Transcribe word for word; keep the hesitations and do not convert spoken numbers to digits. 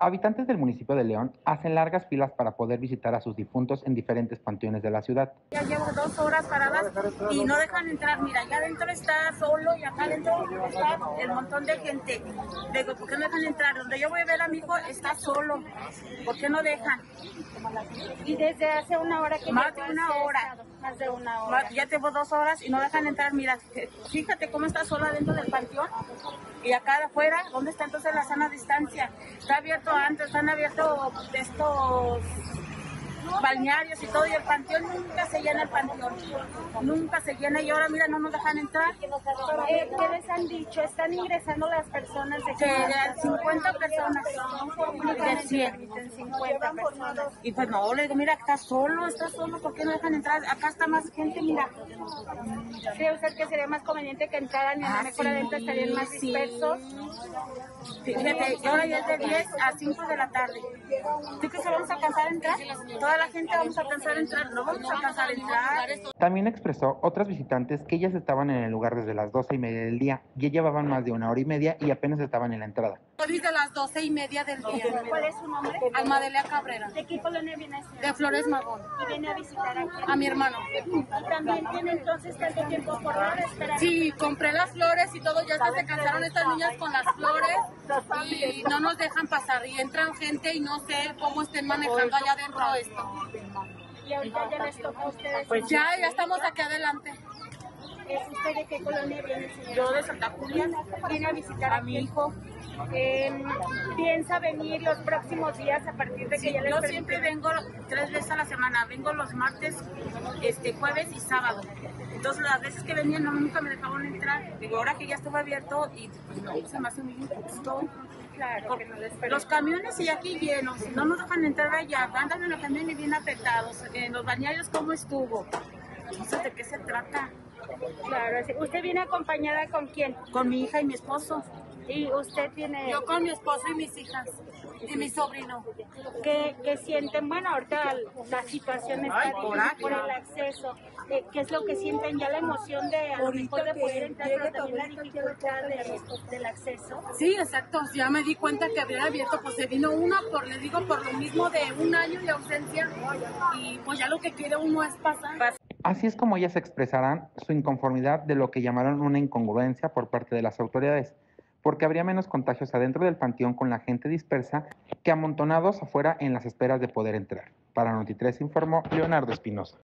Habitantes del municipio de León hacen largas filas para poder visitar a sus difuntos en diferentes panteones de la ciudad. Ya llevo dos horas paradas y no dejan entrar. Mira, allá adentro está solo y acá adentro está el montón de gente. Digo, ¿por qué no dejan entrar? Donde yo voy a ver a mi hijo está solo. ¿Por qué no dejan? Y desde hace una hora que Más de una hora. Más de una hora. Ya llevo dos horas y no dejan entrar. Mira, fíjate cómo está solo adentro del panteón. Y acá afuera, ¿dónde está entonces la sana distancia? Está abierto antes, están abiertos estos balnearios y todo, y el panteón nunca se llena el panteón, nunca se llena, y ahora mira, no nos dejan entrar. Eh, ¿Qué les han dicho? ¿Están ingresando las personas de Que de cincuenta personas, de cien. cincuenta personas. Y pues no, le digo, mira, está solo, está solo, ¿por qué no dejan entrar? Acá está más gente, mira. ¿Cree usted que sería más conveniente que entraran y a lo Ah, mejor sí, adentro estarían más sí. dispersos? Fíjate, y ahora ya es de diez a cinco de la tarde. ¿Tú crees que vamos a alcanzar a entrar? Toda la gente vamos a alcanzar a entrar, no vamos a alcanzar a entrar. También expresó otras visitantes que ellas estaban en el lugar desde las doce y media del día, ya llevaban más de una hora y media y apenas estaban en la entrada. Desde las doce y media del día. ¿Cuál es su nombre? Almadelia Cabrera. ¿De qué colonia viene a De Flores Magón. Y viene a visitar a quién? A mi hermano. Y también tiene entonces tanto tiempo por hora esperar. Sí, compré las flores y todo, ya hasta se cansaron estas niñas con las flores y no nos dejan pasar. Y entran gente y no sé cómo estén manejando allá adentro esto. Y ahorita ya les toca a ustedes. Pues ya, ya estamos aquí adelante. ¿Es usted de qué colonia viene, señora? Yo de Santa Julia. Viene a visitar a, A mi hijo. Eh, ¿Piensa venir los próximos días a partir de que Sí, ya les yo permiten? siempre vengo tres veces a la semana, vengo los martes, este, jueves y sábado. Entonces las veces que venían no, nunca me dejaban entrar. Digo, ahora que ya estuvo abierto y pues, no, se me hace muy injusto. Claro, que no les permiten. Los camiones y aquí llenos, no nos dejan entrar allá, andan en los camiones bien apretados, en los bañarios cómo estuvo. Entonces, ¿de qué se trata? Claro, así. ¿Usted viene acompañada con quién? Con mi hija y mi esposo. Y usted tiene... Yo con mi esposo y mis hijas y mi sobrino. ¿Qué, qué sienten? Bueno, ahorita la situación está Ay, difícil coraje. por el acceso. Eh, ¿Qué es lo que sienten? Ya la emoción de a lo mejor de poder entrar, pero también la dificultad de, del acceso. Sí, exacto. Ya me di cuenta que había abierto, pues se vino una, por le digo, por lo mismo de un año de ausencia. Y pues ya lo que quiere uno es pasar. Así es como ellas expresarán su inconformidad de lo que llamaron una incongruencia por parte de las autoridades, porque habría menos contagios adentro del panteón con la gente dispersa que amontonados afuera en las esperas de poder entrar. Para Notitrés informó Leonardo Espinosa.